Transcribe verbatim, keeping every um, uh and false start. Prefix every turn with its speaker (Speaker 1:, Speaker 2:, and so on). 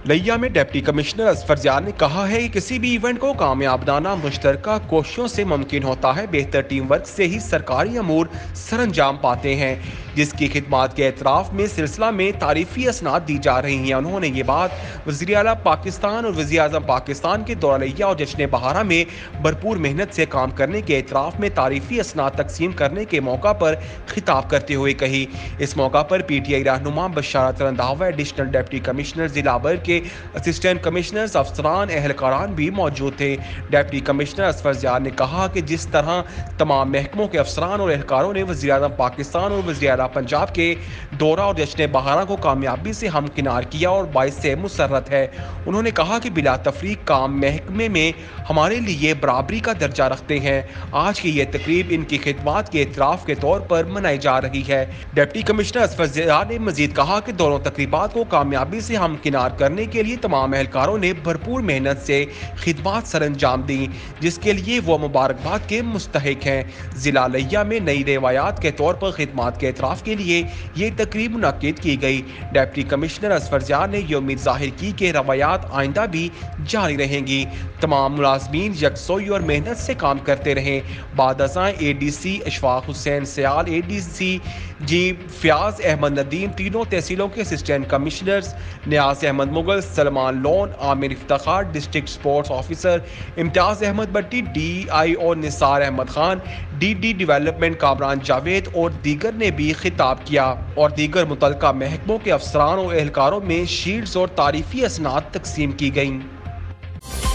Speaker 1: लिया में deputy commissioner Asfar Ziyad ने कहा है कि किसी भी इवेंट को कामयाब बनाना मुश्तरका कोशिशों से मुमकिन होता है। बेहतर टीम वर्क से ही सरकारी अमूर सरअंजाम पाते हैं, जिसकी खिदमात के एतराफ़ में सिलसिला में तारीफ़ी असनाद दी जा रही हैं। उन्होंने ये बात वज़ीर आला पाकिस्तान और वज़ीर आज़म पाकिस्तान के दौरा लिया और जश्न बहारा में भरपूर मेहनत से काम करने के एतराफ़ में तारीफ़ी असनाद तकसीम करने के मौका पर खिताब करते हुए कही। इस मौका पर P T I Rahnuma Basharat Randhawa, additional deputy commissioner जिला बर के असिस्टेंट कमिश्नर्स, अफसरान, एहलकारान भी मौजूद थे। डिप्टी कमिश्नर असफर जियाद ने कहा कि जिस तरह तमाम महकमों के अफसरान और एहलकारों ने वज़ीर आज़म पाकिस्तान और वज़ीर आला पंजाब के दौरा और जश्न बहारा को कामयाबी से हमकिनार किया और बाइस से मुसर्रत है। उन्होंने कहा कि बिला तफरीक काम महकमे में हमारे लिए बराबरी का दर्जा रखते हैं। आज की ये तकरीब इनकी खिदमात के एतराफ़ के तौर पर मनाई जा रही है। डिप्टी कमिश्नर असफर जियाद ने मजीद कहा कि दोनों तकरीबात को कामयाबी से हमकिनार करने के लिए तमाम एहलकारों ने भरपूर मेहनत से खिदमात सरअंजाम दी, जिसके लिए वो मुबारकबाद के मुस्तहिक हैं। जिला लिया में नई रिवायात के तौर पर खिदमात के एतराफ़ के लिए ये तकरीब मुनक्किद की गई। डिप्टी कमिश्नर असफर जियाद ने यह उम्मीद जाहिर की कि रवायात आइंदा भी जारी रहेंगी। तमाम मुलाजमीन यकसोई और मेहनत से काम करते रहें। बाद अज़ां A D C Ashfaq Hussain Sayal, A D C G Fayyaz Ahmad Nadeem, तीनों तहसीलों के assistant commissioners Niaz Ahmad Mughal, Salman Lone, Aamir Iftar, district sports officer Imtiaz Ahmad Bhatti, D I O Nisar Ahmad Khan, D D development Kamran Javed और दीगर ने भी खिताब किया और दीगर मुतल्लिका महकमों के अफसरान और एहलकारों में शील्ड्स और तारीफ़ी असनाद तकसीम की गईं।